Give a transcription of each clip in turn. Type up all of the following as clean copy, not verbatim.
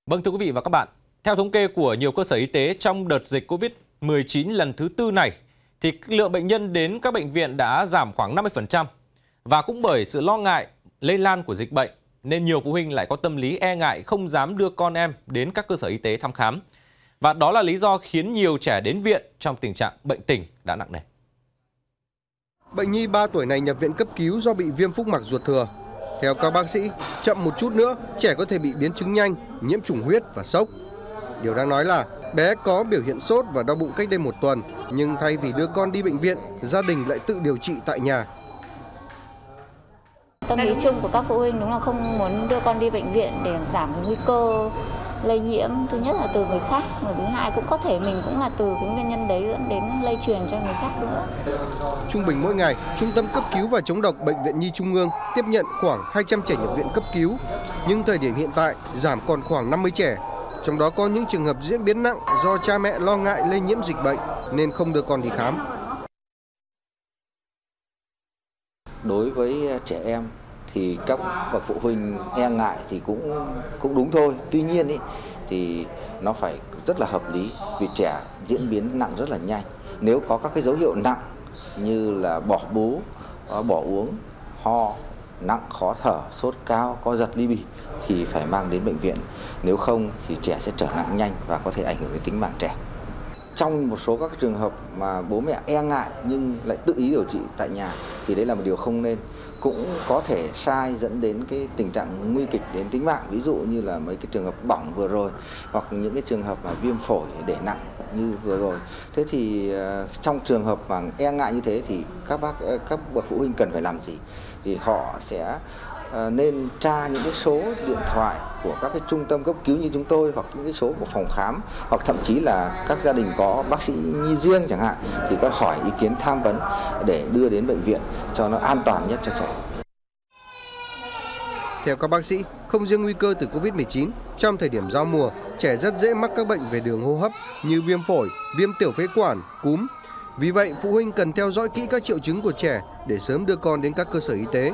Vâng, thưa quý vị và các bạn, theo thống kê của nhiều cơ sở y tế trong đợt dịch Covid-19 lần thứ tư này, thì lượng bệnh nhân đến các bệnh viện đã giảm khoảng 50%. Và cũng bởi sự lo ngại lây lan của dịch bệnh, nên nhiều phụ huynh lại có tâm lý e ngại không dám đưa con em đến các cơ sở y tế thăm khám. Và đó là lý do khiến nhiều trẻ đến viện trong tình trạng bệnh tình đã nặng nề. Bệnh nhi 3 tuổi này nhập viện cấp cứu do bị viêm phúc mạc ruột thừa. Theo các bác sĩ, chậm một chút nữa, trẻ có thể bị biến chứng nhanh, nhiễm trùng huyết và sốc. Điều đáng nói là bé có biểu hiện sốt và đau bụng cách đây 1 tuần, nhưng thay vì đưa con đi bệnh viện, gia đình lại tự điều trị tại nhà. Tâm lý chung của các phụ huynh đúng là không muốn đưa con đi bệnh viện để giảm cái nguy cơ lây nhiễm. Thứ nhất là từ người khác, và thứ hai cũng có thể mình cũng là từ cái nguyên nhân đấy dẫn đến lây truyền cho người khác nữa. Trung bình mỗi ngày, Trung tâm cấp cứu và chống độc Bệnh viện Nhi Trung ương tiếp nhận khoảng 200 trẻ nhập viện cấp cứu, nhưng thời điểm hiện tại giảm còn khoảng 50 trẻ. Trong đó có những trường hợp diễn biến nặng do cha mẹ lo ngại lây nhiễm dịch bệnh nên không đưa con đi khám. Đối với trẻ em thì các bậc phụ huynh e ngại thì cũng đúng thôi. Tuy nhiên thì nó phải rất là hợp lý, vì trẻ diễn biến nặng rất là nhanh. Nếu có các cái dấu hiệu nặng như là bỏ bú, bỏ uống, ho nặng, khó thở, sốt cao, co giật ly bì thì phải mang đến bệnh viện. Nếu không thì trẻ sẽ trở nặng nhanh và có thể ảnh hưởng đến tính mạng trẻ. Trong một số các trường hợp mà bố mẹ e ngại nhưng lại tự ý điều trị tại nhà thì đấy là một điều không nên. Cũng có thể sai dẫn đến cái tình trạng nguy kịch đến tính mạng, ví dụ như là mấy cái trường hợp bỏng vừa rồi, hoặc những cái trường hợp mà viêm phổi để nặng như vừa rồi. Thế thì trong trường hợp mà e ngại như thế thì các bậc phụ huynh cần phải làm gì? Thì họ sẽ nên tra những cái số điện thoại của các cái trung tâm cấp cứu như chúng tôi, hoặc những cái số của phòng khám, hoặc thậm chí là các gia đình có bác sĩ nhi riêng chẳng hạn, thì có hỏi ý kiến tham vấn để đưa đến bệnh viện cho nó an toàn nhất cho trẻ. Theo các bác sĩ, không riêng nguy cơ từ Covid-19, trong thời điểm giao mùa, trẻ rất dễ mắc các bệnh về đường hô hấp như viêm phổi, viêm tiểu phế quản, cúm. Vì vậy, phụ huynh cần theo dõi kỹ các triệu chứng của trẻ để sớm đưa con đến các cơ sở y tế.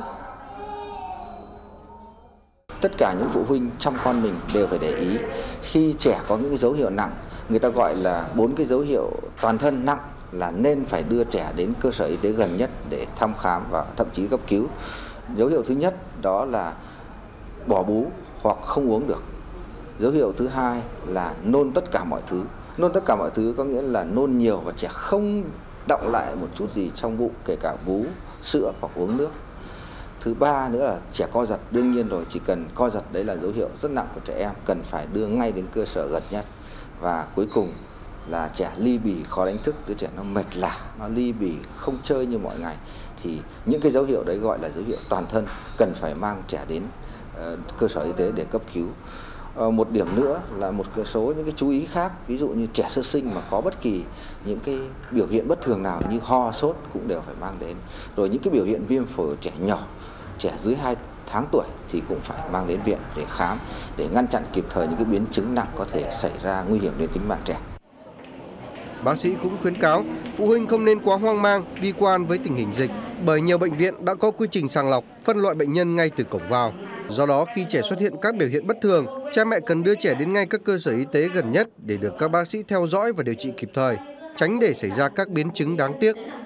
Tất cả những phụ huynh chăm con mình đều phải để ý, khi trẻ có những cái dấu hiệu nặng, người ta gọi là 4 cái dấu hiệu toàn thân nặng, là nên phải đưa trẻ đến cơ sở y tế gần nhất để thăm khám và thậm chí cấp cứu. Dấu hiệu thứ nhất đó là bỏ bú hoặc không uống được. Dấu hiệu thứ hai là nôn tất cả mọi thứ. Nôn tất cả mọi thứ có nghĩa là nôn nhiều và trẻ không đọng lại một chút gì trong bụng, kể cả bú, sữa hoặc uống nước. Thứ ba nữa là trẻ co giật, đương nhiên rồi, chỉ cần co giật đấy là dấu hiệu rất nặng của trẻ em, cần phải đưa ngay đến cơ sở gần nhất. Và cuối cùng là trẻ ly bì, khó đánh thức, đứa trẻ nó mệt lả, nó ly bì, không chơi như mọi ngày, thì những cái dấu hiệu đấy gọi là dấu hiệu toàn thân, cần phải mang trẻ đến cơ sở y tế để cấp cứu. Một điểm nữa là một số những cái chú ý khác, ví dụ như trẻ sơ sinh mà có bất kỳ những cái biểu hiện bất thường nào như ho, sốt cũng đều phải mang đến. Rồi những cái biểu hiện viêm phổi ở trẻ nhỏ, trẻ dưới 2 tháng tuổi thì cũng phải mang đến viện để khám, để ngăn chặn kịp thời những cái biến chứng nặng có thể xảy ra, nguy hiểm đến tính mạng trẻ. Bác sĩ cũng khuyến cáo phụ huynh không nên quá hoang mang, bi quan với tình hình dịch, bởi nhiều bệnh viện đã có quy trình sàng lọc, phân loại bệnh nhân ngay từ cổng vào. Do đó, khi trẻ xuất hiện các biểu hiện bất thường, cha mẹ cần đưa trẻ đến ngay các cơ sở y tế gần nhất để được các bác sĩ theo dõi và điều trị kịp thời, tránh để xảy ra các biến chứng đáng tiếc.